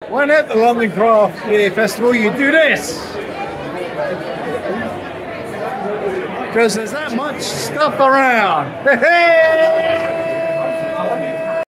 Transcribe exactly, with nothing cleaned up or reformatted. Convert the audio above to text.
When at the London Craft Beer Festival, you do this. Because there's that much stuff around. Hey!